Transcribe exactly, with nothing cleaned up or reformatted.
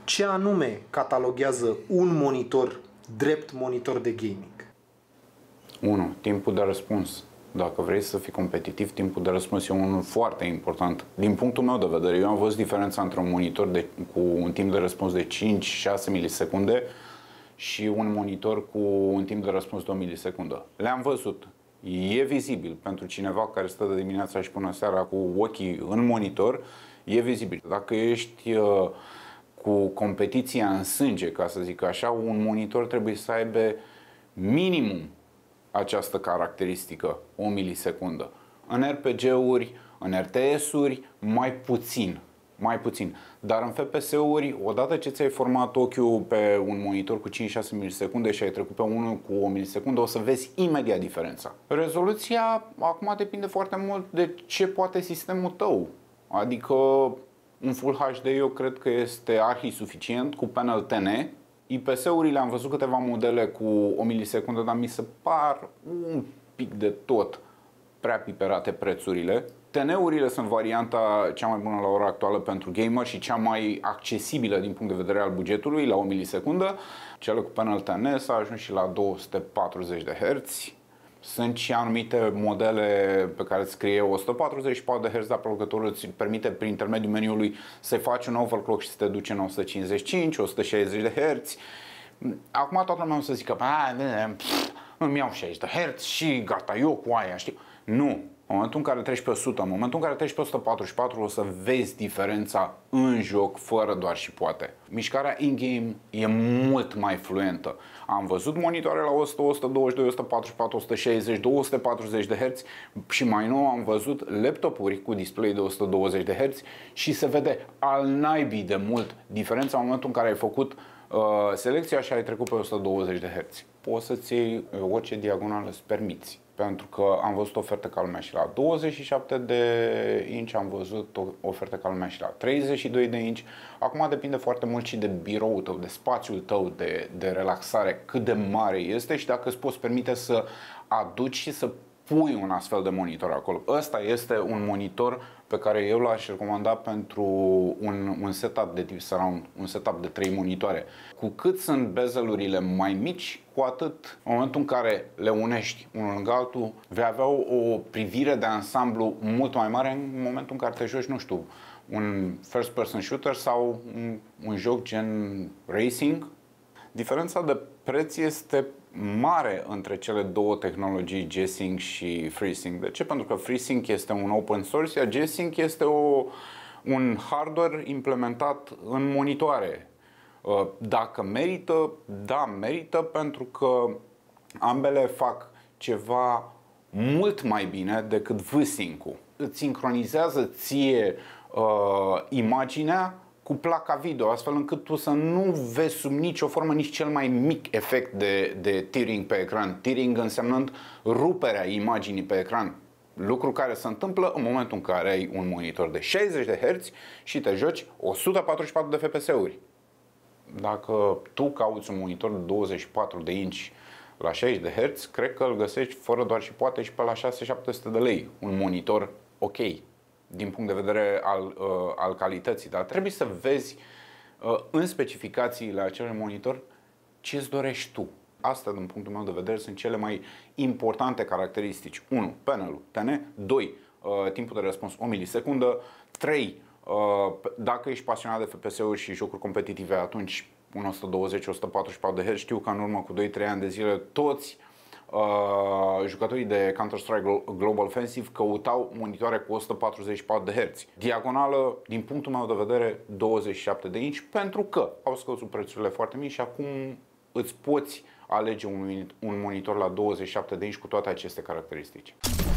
Ce anume cataloghează un monitor drept monitor de gaming? unu. Timpul de răspuns. Dacă vrei să fii competitiv, timpul de răspuns e unul foarte important. Din punctul meu de vedere, eu am văzut diferența între un monitor de, cu un timp de răspuns de cinci șase milisecunde și un monitor cu un timp de răspuns de o milisecundă. Le-am văzut. E vizibil pentru cineva care stă de dimineața și până seara cu ochii în monitor, e vizibil. Dacă ești uh, cu competiția în sânge, ca să zic așa, un monitor trebuie să aibă minimum această caracteristică, o milisecundă. În R P G-uri, în R T S-uri, mai puțin. Mai puțin. Dar în F P S-uri, odată ce ți-ai format ochiul pe un monitor cu cinci șase milisecunde și ai trecut pe unul cu o milisecundă, o să vezi imediat diferența. Rezoluția acum depinde foarte mult de ce poate sistemul tău. Adică un Full H D eu cred că este arhi suficient cu panel T N. I P S-urile am văzut câteva modele cu o milisecundă, dar mi se par un pic de tot prea piperate prețurile. T N-urile sunt varianta cea mai bună la ora actuală pentru gamer și cea mai accesibilă din punct de vedere al bugetului, la o milisecundă. Cele cu panel T N s-a ajuns și la două sute patruzeci de herți. Sunt și anumite modele pe care îți scrie o sută patruzeci și patru de herți, dar producătorul îți permite prin intermediul meniului să faci un overclock și să te duci în o sută cincizeci și cinci o sută șaizeci de herți. Acum toată lumea o să zică, îmi iau șaizeci de herți și gata, eu cu aia, știu. Nu. În momentul în care treci pe o sută, în momentul în care treci pe o sută patruzeci și patru, o să vezi diferența în joc, fără doar și poate. Mișcarea in-game e mult mai fluentă. Am văzut monitoare la o sută, o sută douăzeci și doi, o sută patruzeci și patru, o sută șaizeci, două sute patruzeci de herți și mai nou am văzut laptopuri cu display de o sută douăzeci de herți și se vede al naibii de mult diferența în momentul în care ai făcut uh, selecția și ai trecut pe o sută douăzeci de herți. Poți să-ți iei orice diagonală îți permiți. Pentru că am văzut oferte ca lumea și la douăzeci și șapte de inci, am văzut oferte ca lumea și la treizeci și doi de inci. Acum depinde foarte mult și de biroul tău, de spațiul tău de, de relaxare, cât de mare este și dacă îți poți permite să aduci și să pui un astfel de monitor acolo. Ăsta este un monitor pe care eu l-aș recomanda pentru un, un setup de tip surround, un setup de trei monitoare. Cu cât sunt bezelurile mai mici, cu atât în momentul în care le unești unul lângă altul, vei avea o, o privire de ansamblu mult mai mare în momentul în care te joci, nu știu, un first person shooter sau un, un joc gen racing. Diferența de preț este mare între cele două tehnologii, G-Sync și FreeSync. De ce? Pentru că FreeSync este un open source, iar G-Sync este o, un hardware implementat în monitoare. Dacă merită, da, merită, pentru că ambele fac ceva mult mai bine decât V-Sync-ul. Îți sincronizează ție uh, imaginea cu placa video, astfel încât tu să nu vezi sub nicio formă nici cel mai mic efect de, de tearing pe ecran. Tearing însemnând ruperea imaginii pe ecran. Lucru care se întâmplă în momentul în care ai un monitor de șaizeci de herți și te joci o sută patruzeci și patru de F P S-uri. Dacă tu cauți un monitor de douăzeci și patru de inci la șaizeci de herți, cred că îl găsești fără doar și poate și pe la șase șapte sute de lei. Un monitor ok din punct de vedere al, uh, al calității, dar trebuie să vezi uh, în specificațiile acelui monitor ce îți dorești tu. Astea, din punctul meu de vedere, sunt cele mai importante caracteristici. unu. Panelul T N. doi. Uh, timpul de răspuns o milisecundă. trei. Uh, dacă ești pasionat de F P S-uri și jocuri competitive, atunci un o sută douăzeci o sută patruzeci și patru de herți. Știu că în urmă cu doi trei ani de zile toți Uh, jucătorii de Counter-Strike Global Offensive căutau monitoare cu o sută patruzeci și patru de herți. Diagonală, din punctul meu de vedere, douăzeci și șapte de inci, pentru că au scăzut prețurile foarte mici și acum îți poți alege un, un monitor la douăzeci și șapte de inci cu toate aceste caracteristici.